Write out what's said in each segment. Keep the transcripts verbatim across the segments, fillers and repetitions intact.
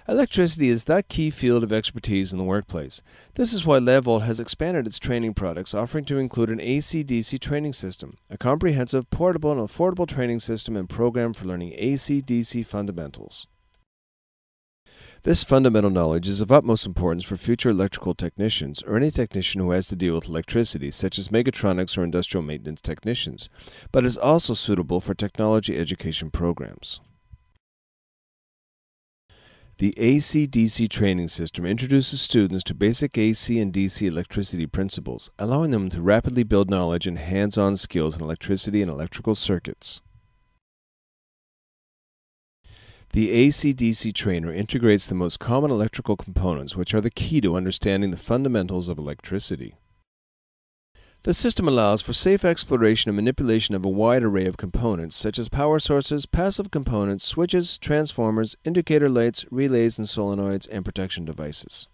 Electricity is that key field of expertise in the workplace. This is why LabVolt has expanded its training products, offering to include an A C D C training system, a comprehensive, portable, and affordable training system and program for learning A C D C fundamentals. This fundamental knowledge is of utmost importance for future electrical technicians or any technician who has to deal with electricity, such as mechatronics or industrial maintenance technicians, but is also suitable for technology education programs. The A C D C training system introduces students to basic A C and D C electricity principles, allowing them to rapidly build knowledge and hands-on skills in electricity and electrical circuits. The A C D C trainer integrates the most common electrical components, which are the key to understanding the fundamentals of electricity. The system allows for safe exploration and manipulation of a wide array of components, such as power sources, passive components, switches, transformers, indicator lights, relays and solenoids, and protection devices.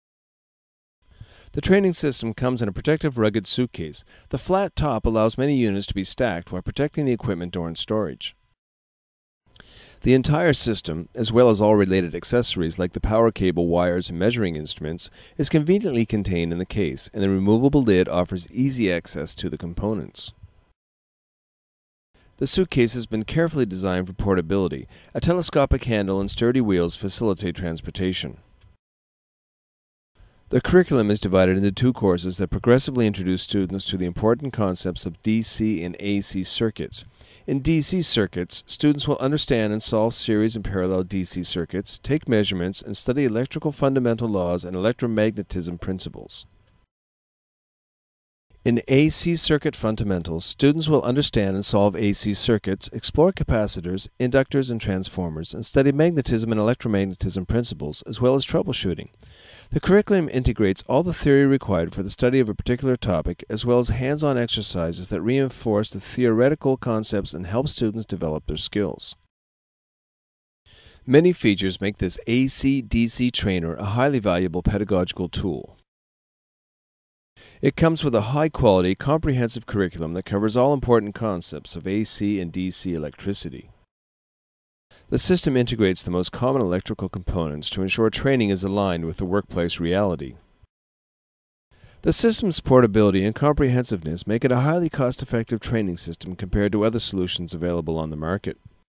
The training system comes in a protective rugged suitcase. The flat top allows many units to be stacked while protecting the equipment during storage. The entire system, as well as all related accessories like the power cable, wires, and measuring instruments, is conveniently contained in the case, and the removable lid offers easy access to the components. The suitcase has been carefully designed for portability. A telescopic handle and sturdy wheels facilitate transportation. The curriculum is divided into two courses that progressively introduce students to the important concepts of D C and A C circuits. In D C circuits, students will understand and solve series and parallel D C circuits, take measurements, and study electrical fundamental laws and electromagnetism principles. In A C circuit fundamentals, students will understand and solve A C circuits, explore capacitors, inductors, and transformers, and study magnetism and electromagnetism principles, as well as troubleshooting. The curriculum integrates all the theory required for the study of a particular topic, as well as hands-on exercises that reinforce the theoretical concepts and help students develop their skills. Many features make this A C D C trainer a highly valuable pedagogical tool. It comes with a high-quality, comprehensive curriculum that covers all important concepts of A C and D C electricity. The system integrates the most common electrical components to ensure training is aligned with the workplace reality. The system's portability and comprehensiveness make it a highly cost-effective training system compared to other solutions available on the market.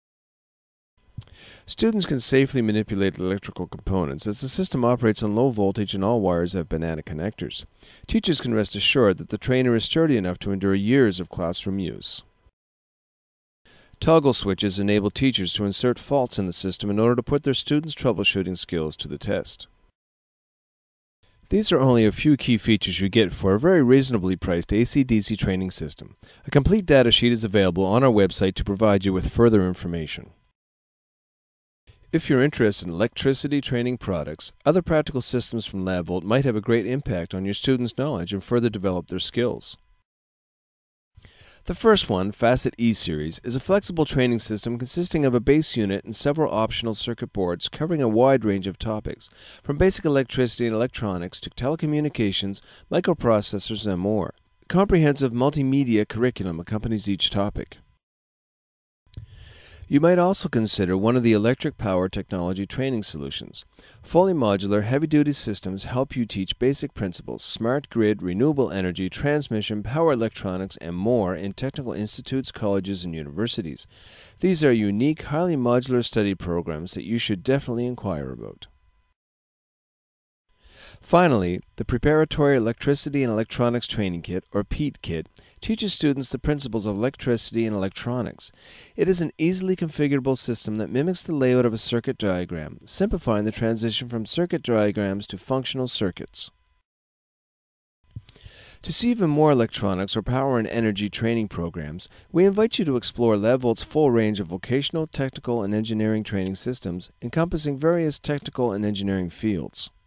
Students can safely manipulate electrical components as the system operates on low voltage and all wires have banana connectors. Teachers can rest assured that the trainer is sturdy enough to endure years of classroom use. Toggle switches enable teachers to insert faults in the system in order to put their students' troubleshooting skills to the test. These are only a few key features you get for a very reasonably priced A C D C training system. A complete data sheet is available on our website to provide you with further information. If you're interested in electricity training products, other practical systems from LabVolt might have a great impact on your students' knowledge and further develop their skills. The first one, Facet E-Series, is a flexible training system consisting of a base unit and several optional circuit boards covering a wide range of topics, from basic electricity and electronics to telecommunications, microprocessors, and more. A comprehensive multimedia curriculum accompanies each topic. You might also consider one of the electric power technology training solutions. Fully modular, heavy-duty systems help you teach basic principles, smart grid, renewable energy, transmission, power electronics, and more in technical institutes, colleges, and universities. These are unique, highly modular study programs that you should definitely inquire about. Finally, the Preparatory Electricity and Electronics Training Kit, or P E E T Kit, teaches students the principles of electricity and electronics. It is an easily configurable system that mimics the layout of a circuit diagram, simplifying the transition from circuit diagrams to functional circuits. To see even more electronics or power and energy training programs, we invite you to explore LabVolt's full range of vocational, technical, and engineering training systems encompassing various technical and engineering fields.